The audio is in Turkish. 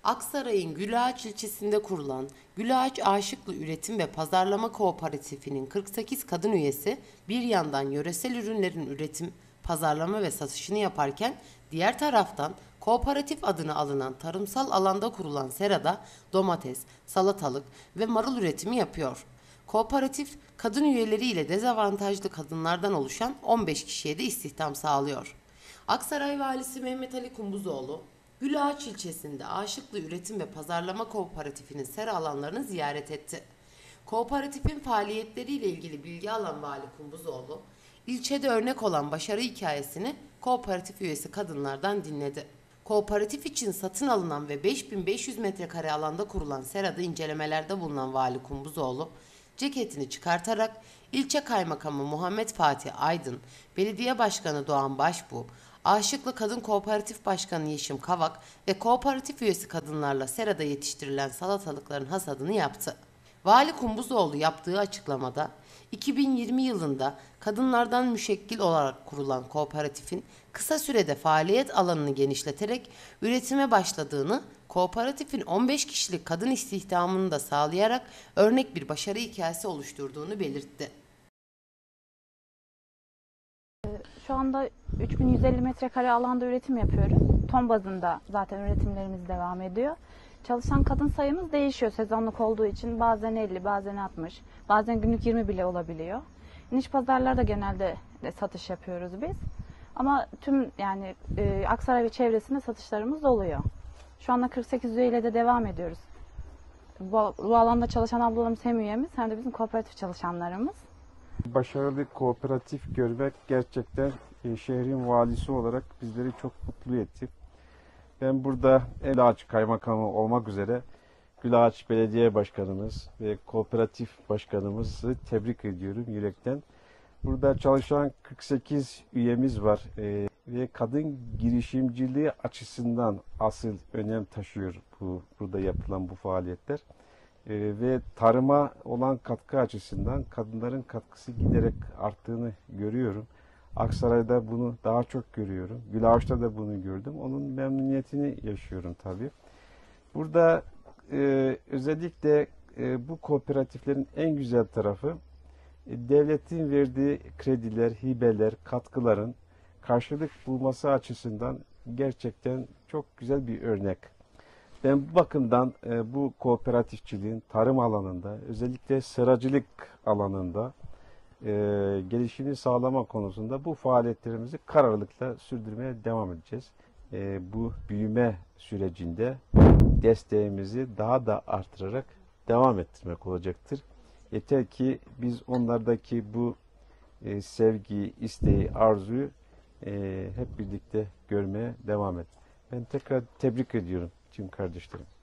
Aksaray'ın Gülağaç ilçesinde kurulan Gülağaç Aşıklı Üretim ve Pazarlama Kooperatifinin 48 kadın üyesi bir yandan yöresel ürünlerin üretim, pazarlama ve satışını yaparken diğer taraftan kooperatif adını alınan tarımsal alanda kurulan serada domates, salatalık ve marul üretimi yapıyor. Kooperatif kadın üyeleriyle dezavantajlı kadınlardan oluşan 15 kişiye de istihdam sağlıyor. Aksaray Valisi Mehmet Ali Kumbuzoğlu, Gülağaç ilçesinde Aşıklı Üretim ve Pazarlama Kooperatifinin sera alanlarını ziyaret etti. Kooperatifin faaliyetleriyle ilgili bilgi alan Vali Kumbuzoğlu, ilçede örnek olan başarı hikayesini kooperatif üyesi kadınlardan dinledi. Kooperatif için satın alınan ve 5500 metrekare alanda kurulan serada incelemelerde bulunan Vali Kumbuzoğlu, ceketini çıkartarak ilçe kaymakamı Muhammed Fatih Aydın, belediye başkanı Doğan Başbuğ, Aşıklı Kadın Kooperatif Başkanı Yeşim Kavak ve kooperatif üyesi kadınlarla serada yetiştirilen salatalıkların hasadını yaptı. Vali Kumbuzoğlu yaptığı açıklamada 2020 yılında kadınlardan müşekkil olarak kurulan kooperatifin kısa sürede faaliyet alanını genişleterek üretime başladığını, kooperatifin 15 kişilik kadın istihdamını da sağlayarak örnek bir başarı hikayesi oluşturduğunu belirtti. Şu anda 3150 metrekare alanda üretim yapıyoruz. Ton bazında zaten üretimlerimiz devam ediyor. Çalışan kadın sayımız değişiyor sezonluk olduğu için. Bazen 50, bazen 60, bazen günlük 20 bile olabiliyor. Niş pazarlarda genelde satış yapıyoruz biz. Ama tüm Aksaray ve çevresinde satışlarımız oluyor. Şu anda 48 üyeyle de devam ediyoruz. Bu alanda çalışan ablalarımız hem üyemiz hem de bizim kooperatif çalışanlarımız. Başarılı kooperatif görmek gerçekten şehrin valisi olarak bizleri çok mutlu etti. Ben burada Gülağaç Kaymakamı olmak üzere Gülağaç Belediye Başkanımız ve Kooperatif Başkanımızı tebrik ediyorum yürekten. Burada çalışan 48 üyemiz var ve kadın girişimciliği açısından asıl önem taşıyor burada yapılan bu faaliyetler. Ve tarıma olan katkı açısından kadınların katkısı giderek arttığını görüyorum. Aksaray'da bunu daha çok görüyorum. Gülağaç'ta da bunu gördüm. Onun memnuniyetini yaşıyorum tabii. Burada özellikle bu kooperatiflerin en güzel tarafı devletin verdiği krediler, hibeler, katkıların karşılık bulması açısından gerçekten çok güzel bir örnek. Ben bu bakımdan bu kooperatifçiliğin tarım alanında, özellikle seracılık alanında gelişimini sağlama konusunda bu faaliyetlerimizi kararlılıkla sürdürmeye devam edeceğiz. Bu büyüme sürecinde desteğimizi daha da artırarak devam ettirmek olacaktır. Yeter ki biz onlardaki bu sevgi, isteği, arzuyu hep birlikte görmeye devam edelim. Ben tekrar tebrik ediyorum tüm kardeşlerim.